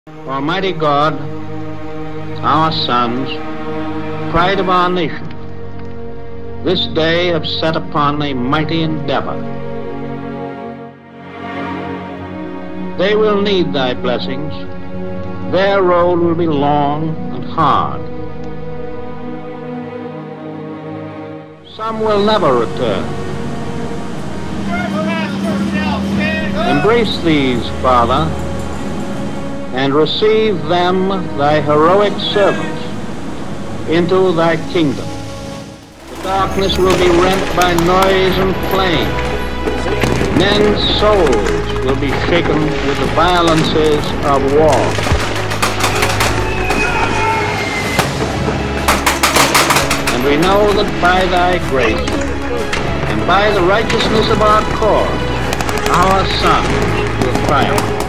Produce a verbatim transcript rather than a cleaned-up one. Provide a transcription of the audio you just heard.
Almighty God, our sons, pride of our nation, this day have set upon a mighty endeavor. They will need thy blessings. Their road will be long and hard. Some will never return. Embrace these, Father, and receive them, thy heroic servants, into thy kingdom. The darkness will be rent by noise and flame. Men's souls will be shaken with the violences of war. And we know that by thy grace and by the righteousness of our cause, our sons will triumph.